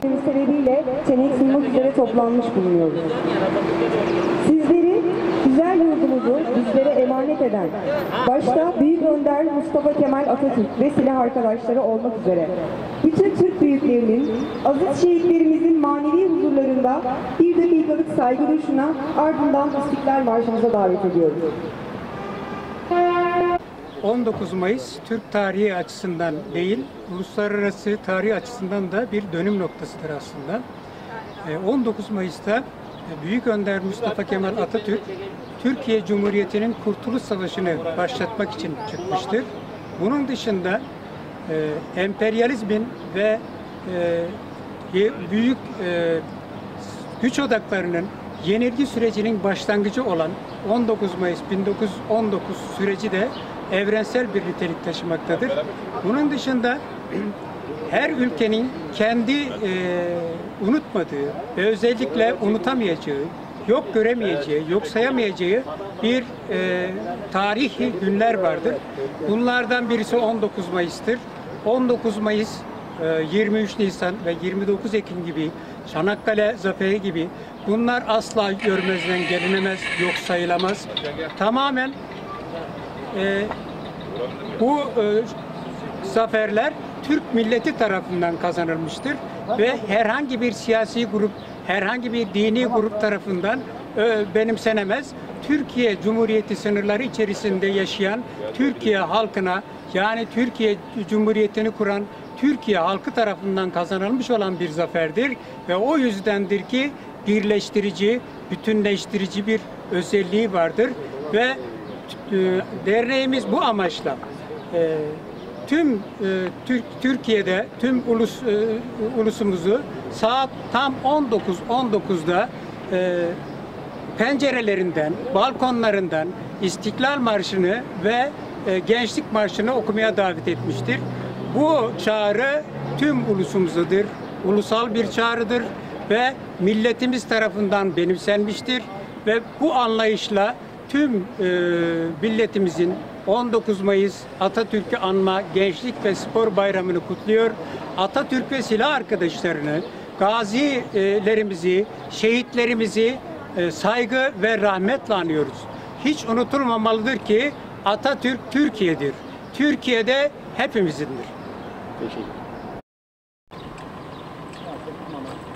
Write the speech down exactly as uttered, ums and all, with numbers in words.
sebebiyle çenek sunmak üzere toplanmış bulunuyoruz. Sizleri güzel yurdumuzu bizlere emanet eden, başta Büyük Önder Mustafa Kemal Atatürk ve silah arkadaşları olmak üzere bütün Türk büyüklerinin, aziz şehitlerimizin manevi huzurlarında bir dakikalık saygı duruşuna, ardından İstiklal Marşımıza davet ediyoruz. on dokuz Mayıs Türk tarihi açısından değil, uluslararası tarih açısından da bir dönüm noktasıdır aslında. on dokuz Mayıs'ta Büyük Önder Mustafa Kemal Atatürk, Türkiye Cumhuriyeti'nin Kurtuluş Savaşı'nı başlatmak için çıkmıştır. Bunun dışında e, emperyalizmin ve e, büyük e, güç odaklarının yenilgi sürecinin başlangıcı olan on dokuz Mayıs bin dokuz yüz on dokuz süreci de evrensel bir nitelik taşımaktadır. Bunun dışında her ülkenin kendi e, unutmadığı ve özellikle unutamayacağı, yok göremeyeceği, yok sayamayacağı bir e, tarihi günler vardır. Bunlardan birisi on dokuz Mayıs'tır. on dokuz Mayıs, e, yirmi üç Nisan ve yirmi dokuz Ekim gibi, Çanakkale Zaferi gibi bunlar asla görmezden gelinemez, yok sayılamaz. Tamamen e, bu e, zaferler Türk milleti tarafından kazanılmıştır ve herhangi bir siyasi grup, herhangi bir dini grup tarafından e, benimsenemez. Türkiye Cumhuriyeti sınırları içerisinde yaşayan Türkiye halkına, yani Türkiye Cumhuriyeti'ni kuran Türkiye halkı tarafından kazanılmış olan bir zaferdir ve o yüzdendir ki birleştirici, bütünleştirici bir özelliği vardır ve e, derneğimiz bu amaçla e, tüm e, Türk Türkiye'de tüm ulus e, ulusumuzu saat tam on dokuz on dokuzda e, pencerelerinden, balkonlarından İstiklal Marşı'nı ve e, Gençlik Marşı'nı okumaya davet etmiştir. Bu çağrı tüm ulusumuzadır, ulusal bir çağrıdır ve milletimiz tarafından benimsenmiştir ve bu anlayışla tüm e, milletimizin on dokuz Mayıs Atatürk'ü anma Gençlik ve Spor Bayramı'nı kutluyor. Atatürk ve silah arkadaşlarını, gazilerimizi, şehitlerimizi e, saygı ve rahmetle anıyoruz. Hiç unutulmamalıdır ki Atatürk Türkiye'dir. Türkiye'de hepimizindir. Teşekkür ederim.